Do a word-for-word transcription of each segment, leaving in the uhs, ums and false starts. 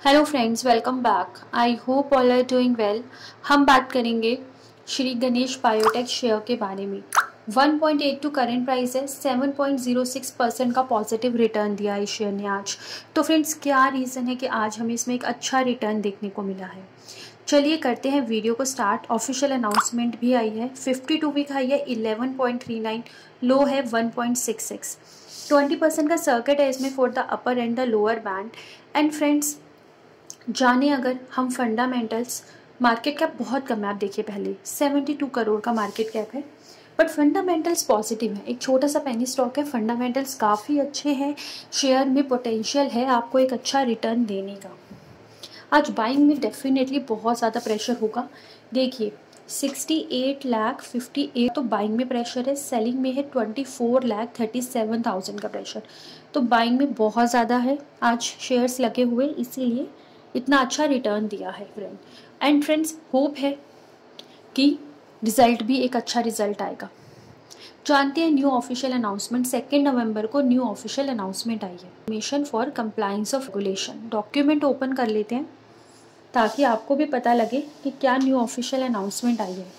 Hello friends, welcome back. I hope all are doing well. हम बात करेंगे Shri Ganesh biotech share के बारे में। One point eight two current price है, seven point zero six percent का पॉजिटिव रिटर्न दिया है इस शेयर ने आज। तो फ्रेंड्स, क्या रीज़न है कि आज हमें इसमें एक अच्छा रिटर्न देखने को मिला है। चलिए करते हैं वीडियो को स्टार्ट। ऑफिशियल अनाउंसमेंट भी आई है। फिफ्टी टू वीक हाई है eleven point three nine, low है one point six six. Twenty percent का सर्किट है इसमें for the upper and the lower band. And friends, जाने अगर हम फंडामेंटल्स, मार्केट कैप बहुत कम है। आप देखिए, पहले बहत्तर करोड़ का मार्केट कैप है, बट फंडामेंटल्स पॉजिटिव है। एक छोटा सा पेनी स्टॉक है, फंडामेंटल्स काफ़ी अच्छे हैं, शेयर में पोटेंशियल है आपको एक अच्छा रिटर्न देने का। आज बाइंग में डेफिनेटली बहुत ज़्यादा प्रेशर होगा। देखिए sixty eight lakh fifty eight तो बाइंग में प्रेशर है, सेलिंग में है twenty four lakh thirty seven thousand का प्रेशर। तो बाइंग में बहुत ज़्यादा है आज शेयर्स लगे हुए, इसीलिए इतना अच्छा रिटर्न दिया है फ्रेंड। एंड फ्रेंड्स, होप है कि रिजल्ट भी एक अच्छा रिजल्ट आएगा। जानते हैं न्यू ऑफिशियल अनाउंसमेंट, सेकेंड नवंबर को न्यू ऑफिशियल अनाउंसमेंट आई है। Mission for compliance of regulation document open कर लेते हैं ताकि आपको भी पता लगे कि क्या न्यू ऑफिशियल अनाउंसमेंट आई है।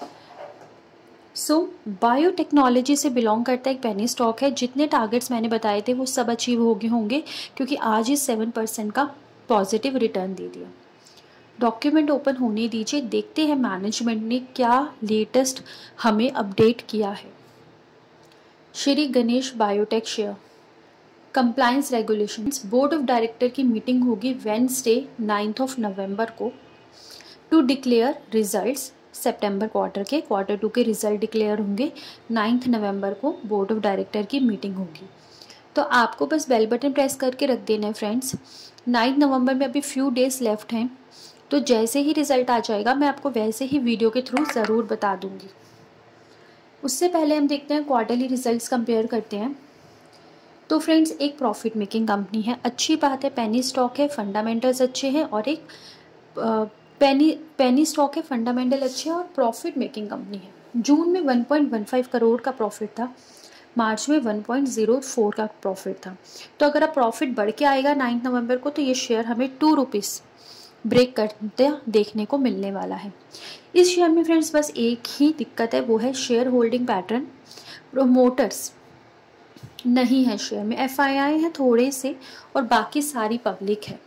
सो बायोटेक्नोलॉजी से बिलोंग करता एक पेनी स्टॉक है। जितने टारगेट्स मैंने बताए थे वो सब अचीव हो गए होंगे, क्योंकि आज ही सेवन परसेंट का पॉजिटिव रिटर्न दे दिया। डॉक्यूमेंट ओपन होने दीजिए, देखते हैं मैनेजमेंट ने क्या लेटेस्ट हमें अपडेट किया है। Shri Ganesh biotech share compliance regulations, board of director की मीटिंग होगी वेडनेसडे नाइन्थ ऑफ नवंबर को टू डिक्लेयर रिजल्ट्स। सितंबर क्वार्टर के क्वार्टर टू के रिजल्ट डिक्लेयर होंगे। नाइन्थ नवंबर को बोर्ड ऑफ डायरेक्टर की मीटिंग होगी। तो आपको बस बेल बटन प्रेस करके रख देना है फ्रेंड्स। नाइन्थ नवंबर में अभी फ्यू डेज लेफ्ट हैं, तो जैसे ही रिजल्ट आ जाएगा मैं आपको वैसे ही वीडियो के थ्रू ज़रूर बता दूंगी। उससे पहले हम देखते हैं क्वार्टरली रिजल्ट्स कंपेयर करते हैं। तो फ्रेंड्स, एक प्रॉफिट मेकिंग कंपनी है, अच्छी बात है। पेनी स्टॉक है, फंडामेंटल्स अच्छे हैं, और एक पेनी पेनी स्टॉक है, फंडामेंटल अच्छे हैं और प्रॉफिट मेकिंग कंपनी है। जून में one point one five crore का प्रॉफिट था, मार्च में वन पॉइंट ज़ीरो फोर का प्रॉफिट था। तो अगर अब प्रॉफिट बढ़ के आएगा नाइन्थ नवंबर को, तो ये शेयर हमें टू रुपीज़ ब्रेक करते देखने को मिलने वाला है। इस शेयर में फ्रेंड्स बस एक ही दिक्कत है, वो है शेयर होल्डिंग पैटर्न। प्रोमोटर्स नहीं है शेयर में, एफ आई आई है थोड़े से, और बाकी सारी पब्लिक है।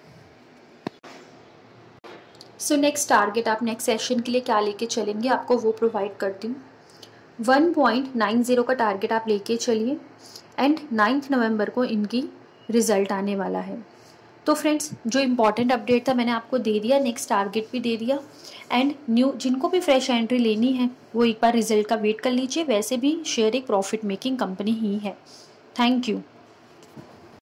सो नेक्स्ट टारगेट आप नेक्स्ट सेशन के लिए क्या लेके चलेंगे, आपको वो प्रोवाइड करती हूँ। वन पॉइंट नाइन ज़ीरो का टारगेट आप लेके चलिए, एंड नाइन्थ नवंबर को इनकी रिजल्ट आने वाला है। तो फ्रेंड्स, जो इम्पॉर्टेंट अपडेट था मैंने आपको दे दिया, नेक्स्ट टारगेट भी दे दिया। एंड न्यू जिनको भी फ्रेश एंट्री लेनी है वो एक बार रिजल्ट का वेट कर लीजिए। वैसे भी शेयर एक प्रॉफिट मेकिंग कंपनी ही है। Thank you.